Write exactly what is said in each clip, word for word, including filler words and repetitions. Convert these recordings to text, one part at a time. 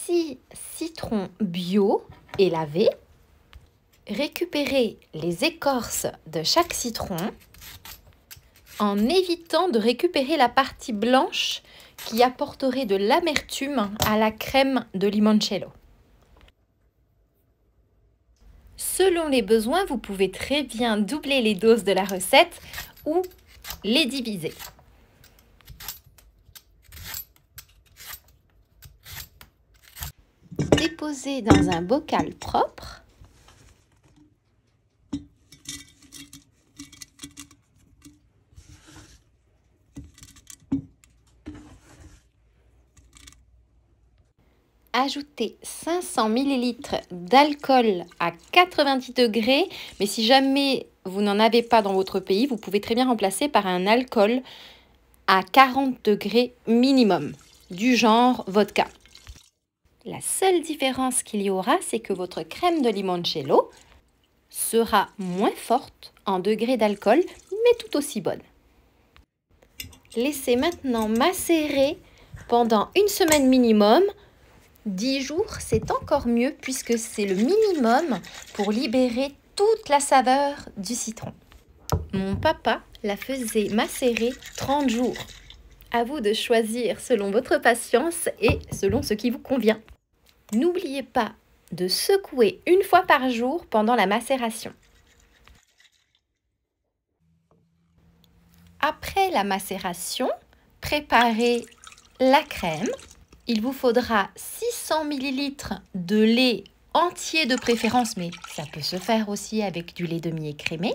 six citrons bio et lavés. Récupérez les écorces de chaque citron en évitant de récupérer la partie blanche qui apporterait de l'amertume à la crème de limoncello. Selon les besoins, vous pouvez très bien doubler les doses de la recette ou les diviser. Déposez dans un bocal propre. Ajoutez cinq cents millilitres d'alcool à quatre-vingt-dix degrés, mais si jamais vous n'en avez pas dans votre pays, vous pouvez très bien remplacer par un alcool à quarante degrés minimum, du genre vodka. La seule différence qu'il y aura, c'est que votre crème de limoncello sera moins forte en degrés d'alcool, mais tout aussi bonne. Laissez maintenant macérer pendant une semaine minimum. dix jours, c'est encore mieux puisque c'est le minimum pour libérer toute la saveur du citron. Mon papa la faisait macérer trente jours. À vous de choisir selon votre patience et selon ce qui vous convient. N'oubliez pas de secouer une fois par jour pendant la macération. Après la macération, préparez la crème. Il vous faudra six cents millilitres de lait entier de préférence, mais ça peut se faire aussi avec du lait demi-écrémé.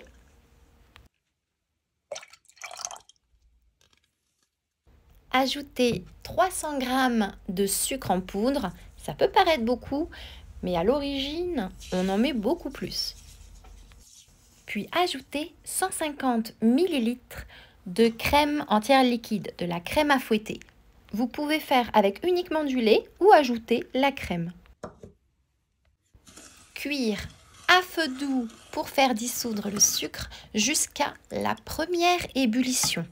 Ajoutez trois cents grammes de sucre en poudre. Ça peut paraître beaucoup, mais à l'origine, on en met beaucoup plus. Puis ajoutez cent cinquante millilitres de crème entière liquide, de la crème à fouetter. Vous pouvez faire avec uniquement du lait ou ajouter la crème. Cuire à feu doux pour faire dissoudre le sucre jusqu'à la première ébullition.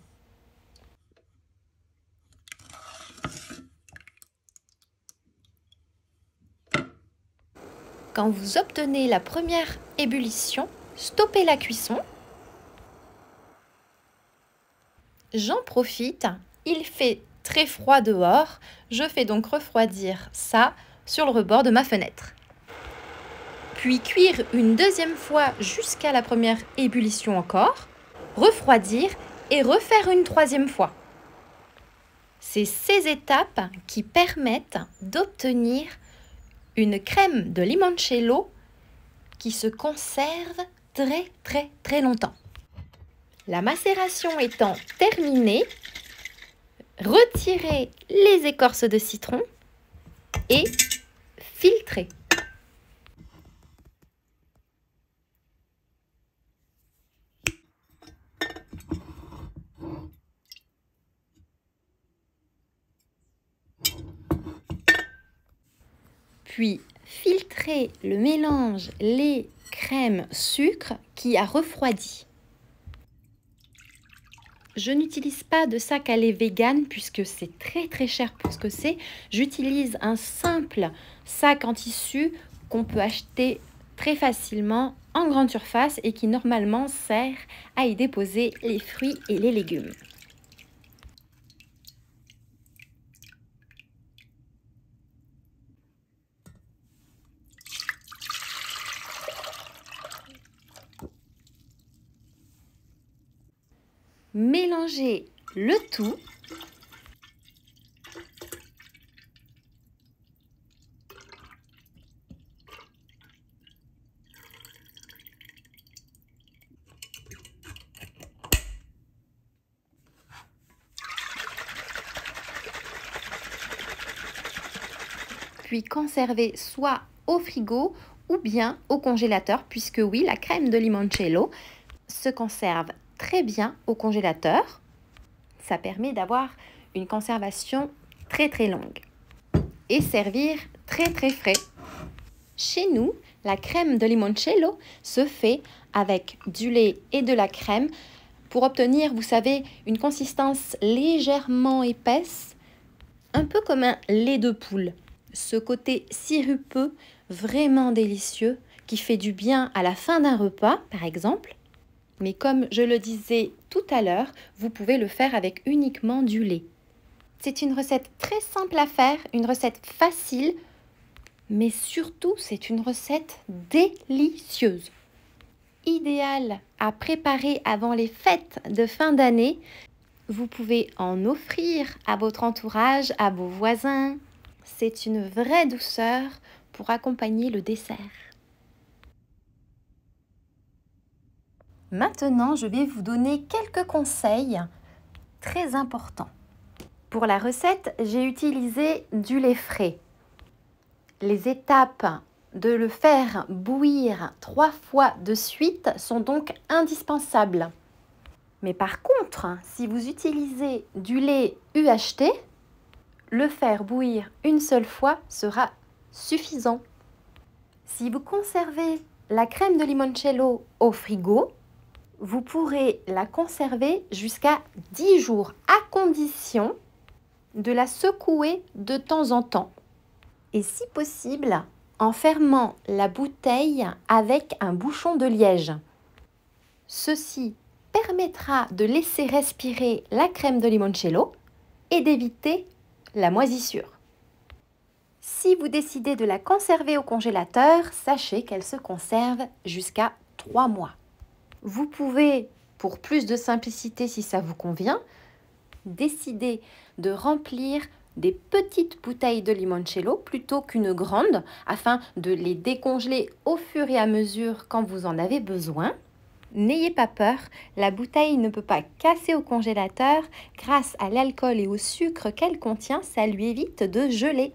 Quand vous obtenez la première ébullition, stoppez la cuisson. J'en profite, il fait très froid dehors, je fais donc refroidir ça sur le rebord de ma fenêtre. Puis cuire une deuxième fois jusqu'à la première ébullition encore, refroidir et refaire une troisième fois. C'est ces étapes qui permettent d'obtenir une crème de limoncello qui se conserve très très très longtemps. La macération étant terminée, retirez les écorces de citron et filtrez. Puis filtrez le mélange lait, crème, sucre qui a refroidi. Je n'utilise pas de sac à lait vegan puisque c'est très très cher pour ce que c'est. J'utilise un simple sac en tissu qu'on peut acheter très facilement en grande surface et qui normalement sert à y déposer les fruits et les légumes. Mélangez le tout. Puis conservez soit au frigo ou bien au congélateur, puisque oui, la crème de limoncello se conserve très bien au congélateur. Ça permet d'avoir une conservation très très longue et servir très très frais. Chez nous, la crème de limoncello se fait avec du lait et de la crème pour obtenir, vous savez, une consistance légèrement épaisse, un peu comme un lait de poule. Ce côté sirupeux, vraiment délicieux, qui fait du bien à la fin d'un repas, par exemple. Mais comme je le disais tout à l'heure, vous pouvez le faire avec uniquement du lait. C'est une recette très simple à faire, une recette facile, mais surtout c'est une recette délicieuse. Idéale à préparer avant les fêtes de fin d'année. Vous pouvez en offrir à votre entourage, à vos voisins. C'est une vraie douceur pour accompagner le dessert. Maintenant, je vais vous donner quelques conseils très importants. Pour la recette, j'ai utilisé du lait frais. Les étapes de le faire bouillir trois fois de suite sont donc indispensables. Mais par contre, si vous utilisez du lait U H T, le faire bouillir une seule fois sera suffisant. Si vous conservez la crème de limoncello au frigo, vous pourrez la conserver jusqu'à dix jours à condition de la secouer de temps en temps. Et si possible, en fermant la bouteille avec un bouchon de liège. Ceci permettra de laisser respirer la crème de limoncello et d'éviter la moisissure. Si vous décidez de la conserver au congélateur, sachez qu'elle se conserve jusqu'à trois mois. Vous pouvez, pour plus de simplicité si ça vous convient, décider de remplir des petites bouteilles de limoncello plutôt qu'une grande afin de les décongeler au fur et à mesure quand vous en avez besoin. N'ayez pas peur, la bouteille ne peut pas casser au congélateur. Grâce à l'alcool et au sucre qu'elle contient, ça lui évite de geler.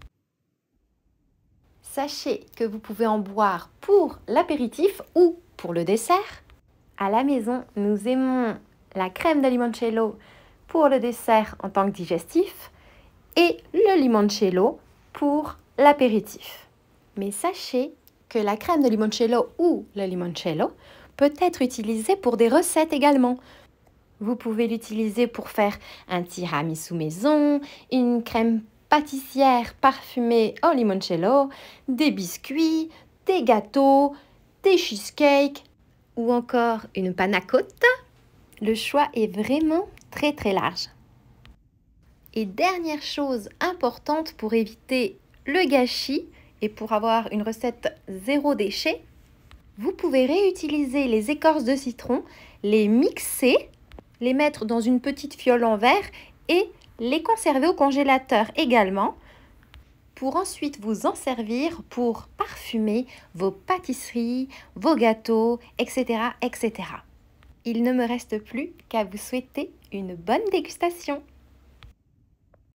Sachez que vous pouvez en boire pour l'apéritif ou pour le dessert. À la maison, nous aimons la crème de limoncello pour le dessert en tant que digestif et le limoncello pour l'apéritif. Mais sachez que la crème de limoncello ou le limoncello peut être utilisé pour des recettes également. Vous pouvez l'utiliser pour faire un tiramisu maison, une crème pâtissière parfumée au limoncello, des biscuits, des gâteaux, des cheesecakes ou encore une panna cotta. Le choix est vraiment très très large. Et dernière chose importante pour éviter le gâchis et pour avoir une recette zéro déchet, vous pouvez réutiliser les écorces de citron, les mixer, les mettre dans une petite fiole en verre et les conserver au congélateur également pour ensuite vous en servir pour parfumer vos pâtisseries, vos gâteaux, et cetera, et cetera. Il ne me reste plus qu'à vous souhaiter une bonne dégustation.